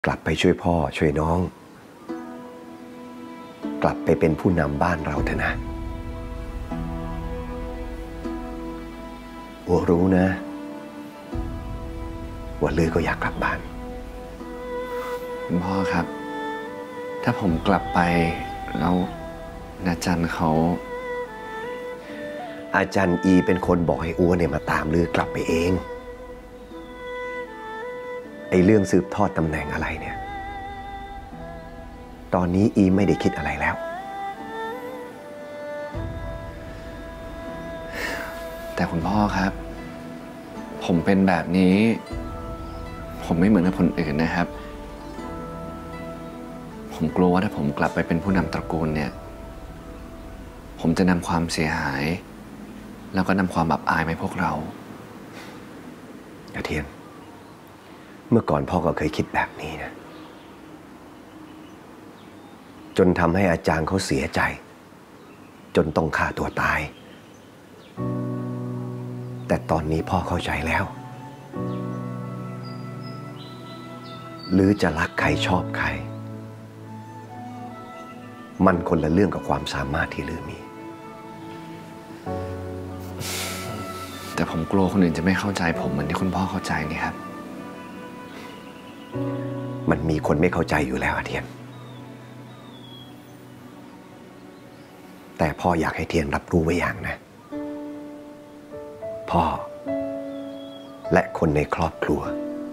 กลับไปช่วยพ่อช่วยน้องกลับไปเป็นผู้นำบ้านเราเถอะนะอัวรู้นะว่าลือก็อยากกลับบ้านคุณพ่อครับถ้าผมกลับไปแล้วนาจันเขาอาจารย์อีเป็นคนบอกให้อัวเนี่ยมาตามลือกลับไปเองไอ้เรื่องสืบทอดตำแหน่งอะไรเนี่ยตอนนี้อีไม่ได้คิดอะไรแล้วแต่คุณพ่อครับผมเป็นแบบนี้ผมไม่เหมือนกับคนอื่นนะครับผมกลัวว่าถ้าผมกลับไปเป็นผู้นำตระกูลเนี่ยผมจะนำความเสียหายแล้วก็นำความอับอายมาให้พวกเราอาเทียนเมื่อก่อนพ่อก็เคยคิดแบบนี้นะจนทำให้อาจารย์เขาเสียใจจนต้องฆ่าตัวตายแต่ตอนนี้พ่อเข้าใจแล้วหรือจะรักใครชอบใครมันคนละเรื่องกับความสามารถที่ลือมีแต่ผมกลัวคนอื่นจะไม่เข้าใจผมเหมือนที่คุณพ่อเข้าใจนี่ครับมันมีคนไม่เข้าใจอยู่แล้วอาเทียนแต่พ่ออยากให้เทียนรับรู้ไว้อย่างนะพ่อและคนในครอบครัว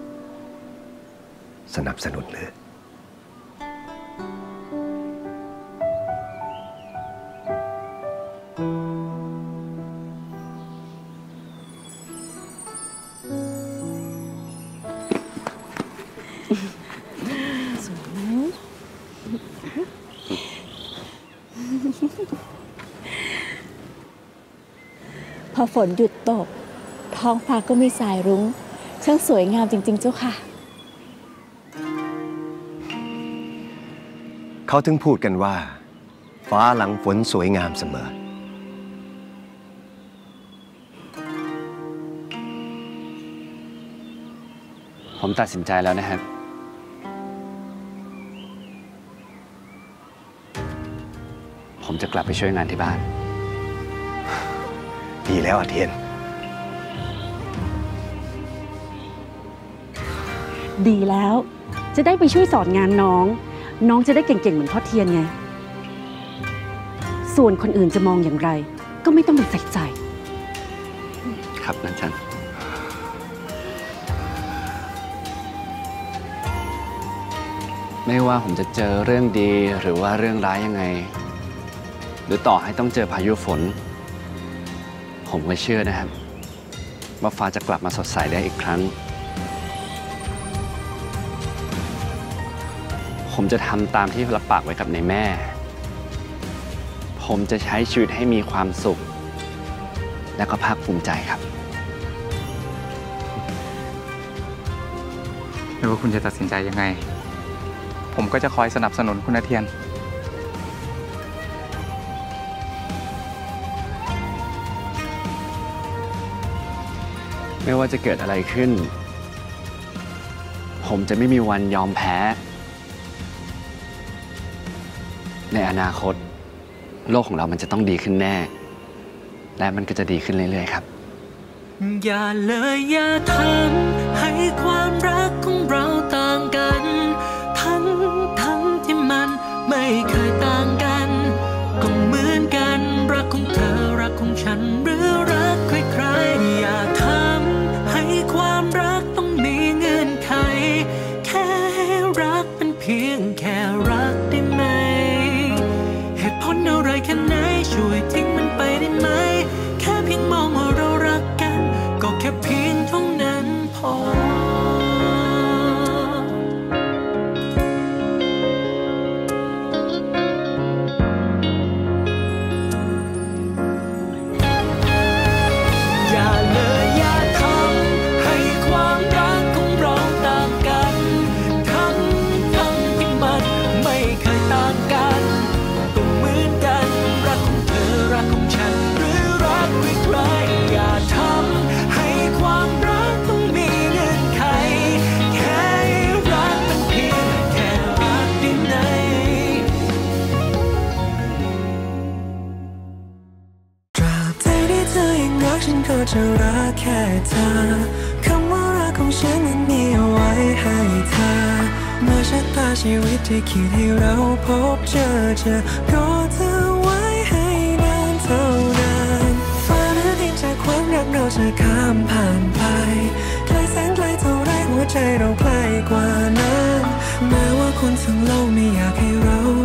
สนับสนุนเลยพอฝนหยุดตกท้องฟ้าก็มีสายรุ้งช่างสวยงามจริงๆเจ้าค่ะเขาถึงพูดกันว่าฟ้าหลังฝนสวยงามเสมอผมตัดสินใจแล้วนะครับผมจะกลับไปช่วยงานที่บ้านดีแล้วอาเทียนดีแล้วจะได้ไปช่วยสอนงานน้องจะได้เก่งๆเหมือนพ่อเทียนไงส่วนคนอื่นจะมองอย่างไรก็ไม่ต้องไปใส่ใจครับนาจันไม่ว่าผมจะเจอเรื่องดีหรือว่าเรื่องร้ายยังไงหรือต่อให้ต้องเจอพายุฝนผมก็เชื่อนะครับว่าฟ้าจะกลับมาสดใสได้อีกครั้งผมจะทำตามที่รับปากไว้กับในแม่ผมจะใช้ชีวิตให้มีความสุขและก็ภาคภูมิใจครับไม่ว่าคุณจะตัดสินใจยังไงผมก็จะคอยสนับสนุนคุณอาเทียนไม่ว่าจะเกิดอะไรขึ้นผมจะไม่มีวันยอมแพ้ในอนาคตโลกของเรามันจะต้องดีขึ้นแน่และมันก็จะดีขึ้นเรื่อยๆครับอย่าเลยอย่าทำให้ความรักของเราต่างกันทั้งที่มันไม่เคยต่างกันก็เหมือนกันรักของเธอรักของฉันหรือรักใครๆอย่าทำให้ความรักต้องมีเงื่อนไขแค่รักเป็นเพียงแค่รักได้ไหมเหตุผลอะไรแค่ไหนช่วยทิ้งมันไปได้ไหมแค่เพียงมองว่าเรารักกันก็แค่เพียงเท่านั้นพอไจะรักแค่เธอคำว่ารักของฉันนั้นมีเอาไว้ให้เธอเมื่อชะตาชีวิตที่คิดให้เราพบเจอก็เธอไว้ให้นานเท่านานฟ้าหรือดินจากความรักเราจะข้ามผ่านไปไกลแสนไกลเท่าไรหัวใจเราใกล้กว่านั้นแม้ว่าคนทั้งโลกไม่อยากให้เรา